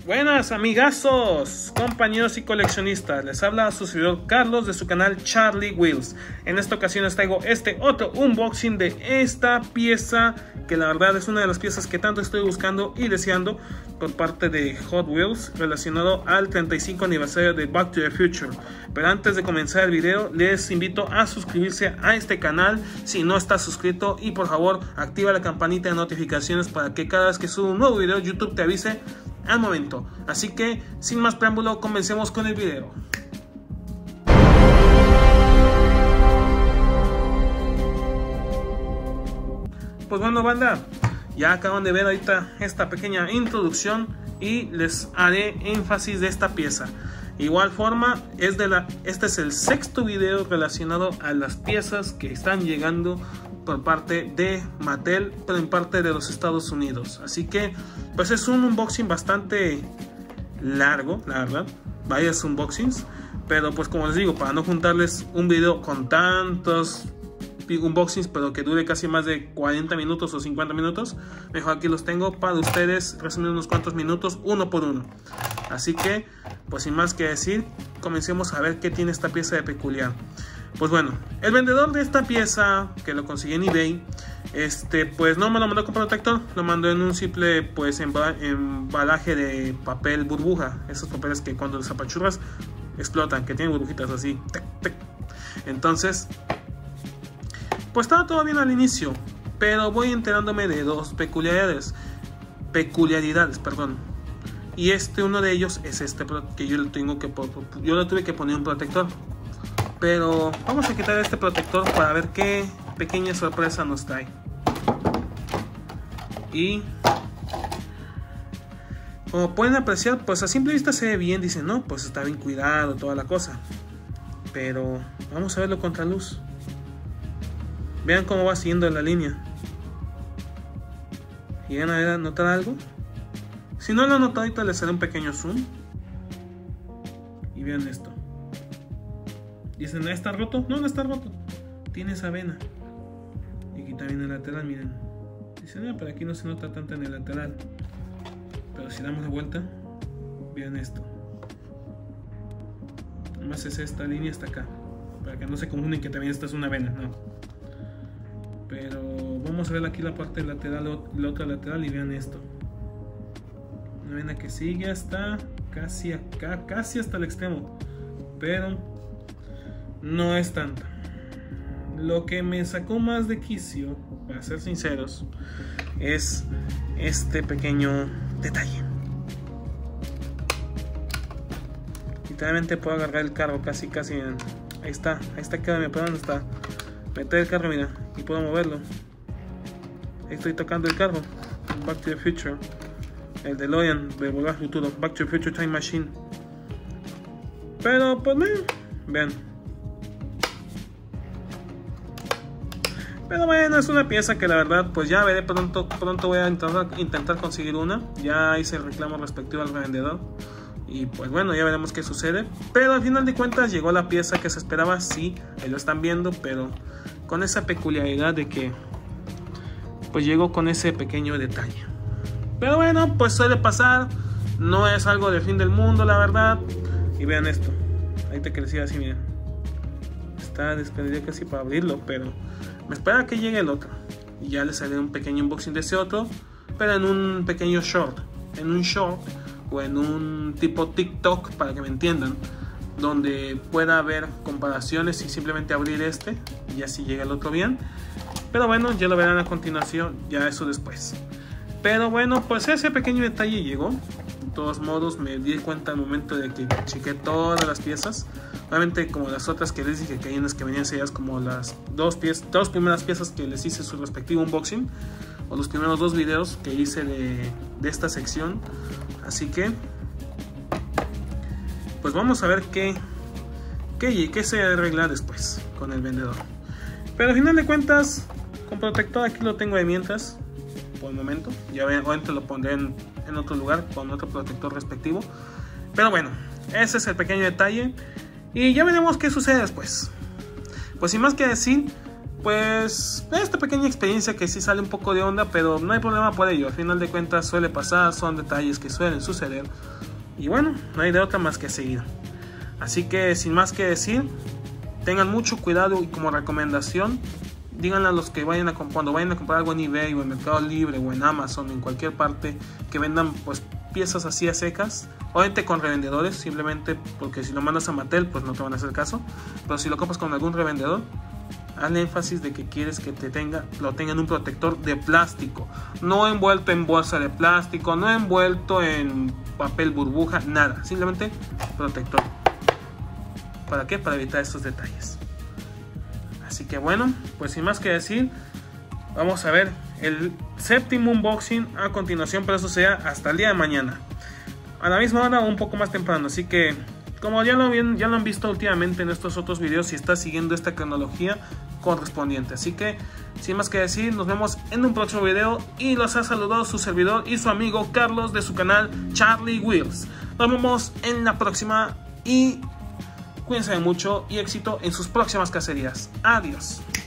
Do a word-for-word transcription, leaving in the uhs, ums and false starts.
Buenas amigazos, compañeros y coleccionistas, les habla su servidor Carlos de su canal Charlie Wheels. En esta ocasión les traigo este otro unboxing de esta pieza que la verdad es una de las piezas que tanto estoy buscando y deseando por parte de Hot Wheels relacionado al treinta y cinco aniversario de Back to the Future. Pero antes de comenzar el video les invito a suscribirse a este canal si no estás suscrito y por favor activa la campanita de notificaciones para que cada vez que suba un nuevo video YouTube te avise al momento. Así que sin más preámbulo, comencemos con el video. Pues bueno, banda, ya acaban de ver ahorita esta pequeña introducción y les haré énfasis de esta pieza. Igual forma, es de la, este es el sexto video relacionado a las piezas que están llegando por parte de Mattel, pero en parte de los Estados Unidos. Así que pues es un unboxing bastante largo, la verdad, varios unboxings, pero pues como les digo, para no juntarles un video con tantos unboxings pero que dure casi más de cuarenta minutos o cincuenta minutos, mejor aquí los tengo para ustedes resumir unos cuantos minutos uno por uno. Así que pues sin más que decir, comencemos a ver qué tiene esta pieza de peculiar. Pues bueno, el vendedor de esta pieza, que lo conseguí en eBay, este, pues no me lo mandó con protector, lo mandó en un simple pues embalaje de papel burbuja, esos papeles que cuando los apachurras explotan, que tienen burbujitas así, tec, tec. Entonces, pues estaba todo bien al inicio, pero voy enterándome de dos peculiaridades, peculiaridades, perdón. Y este, uno de ellos es este que yo le tengo que, yo le tuve que poner un protector. Pero vamos a quitar este protector para ver qué pequeña sorpresa nos trae. Y como pueden apreciar, pues a simple vista se ve bien. Dicen, no, pues está bien cuidado, toda la cosa. Pero vamos a verlo contra luz. Vean cómo va siguiendo la línea. ¿Llegan a notar algo? Si no lo han notado, ahorita les haré un pequeño zoom. Y vean esto. Dicen, ¿está roto? No, no está roto. Tiene esa vena. Y aquí también el lateral, miren. Dicen, no, pero aquí no se nota tanto en el lateral. Pero si damos la vuelta, vean esto. Nomás es esta línea hasta acá. Para que no se confunden que también esta es una vena, no. Pero vamos a ver aquí la parte lateral, la otra lateral y vean esto. Una vena que sigue hasta casi acá, casi hasta el extremo. Pero no es tanta. Lo que me sacó más de quicio, para ser sinceros, es este pequeño detalle. Literalmente puedo agarrar el carro casi casi. Ahí está, ahí está, quédame, ¿por dónde está? Meter el carro, mira, y puedo moverlo. Ahí estoy tocando el carro. Back to the Future, el DeLorean de Volver al Futuro, Back to the Future Time Machine. Pero pues vean, vean. Pero bueno, es una pieza que la verdad pues ya veré pronto, pronto voy a intentar, intentar conseguir una. Ya hice el reclamo respectivo al revendedor. Y pues bueno, ya veremos qué sucede. Pero al final de cuentas llegó la pieza que se esperaba. Sí, ahí lo están viendo, pero con esa peculiaridad de que pues llegó con ese pequeño detalle. Pero bueno, pues suele pasar. No es algo del fin del mundo, la verdad. Y vean esto. Ahorita que les iba así, miren. Está despedido casi para abrirlo, pero me espera que llegue el otro. Y ya les haré un pequeño unboxing de ese otro, pero en un pequeño short. En un short o en un tipo TikTok, para que me entiendan, donde pueda haber comparaciones y simplemente abrir este y así llega el otro bien. Pero bueno, ya lo verán a continuación, ya eso después. Pero bueno, pues ese pequeño detalle llegó. De todos modos me di cuenta al momento de que chequé todas las piezas. Obviamente como las otras que les dije, que hay unas que venían selladas, como las dos, piezas, dos primeras piezas que les hice su respectivo unboxing, o los primeros dos videos que hice de, de esta sección. Así que pues vamos a ver qué, qué, qué se arregla después con el vendedor. Pero al final de cuentas, con protector aquí lo tengo de mientras, por el momento. Ya obviamente lo pondré en, en otro lugar con otro protector respectivo. Pero bueno, ese es el pequeño detalle. Y ya veremos qué sucede después. Pues sin más que decir, pues esta pequeña experiencia que sí sale un poco de onda, pero no hay problema por ello. Al final de cuentas suele pasar, son detalles que suelen suceder. Y bueno, no hay de otra más que seguir. Así que sin más que decir, tengan mucho cuidado y como recomendación, díganle a los que vayan a cuando vayan a comprar algo en eBay o en Mercado Libre o en Amazon, en cualquier parte, que vendan pues piezas así a secas, obviamente con revendedores, simplemente porque si lo mandas a Mattel pues no te van a hacer caso, pero si lo compras con algún revendedor, hazle énfasis de que quieres que te tenga, lo tenga en un protector de plástico, no envuelto en bolsa de plástico, no envuelto en papel burbuja, nada, simplemente protector. ¿Para qué? Para evitar estos detalles. Así que bueno, pues sin más que decir, vamos a ver el séptimo unboxing a continuación, pero eso sea hasta el día de mañana, a la misma hora o un poco más temprano. Así que como ya lo, bien, ya lo han visto últimamente en estos otros videos, si está siguiendo esta cronología correspondiente. Así que sin más que decir, nos vemos en un próximo video y los ha saludado su servidor y su amigo Carlos de su canal Charlie Wheels. Nos vemos en la próxima y cuídense mucho y éxito en sus próximas cacerías. Adiós.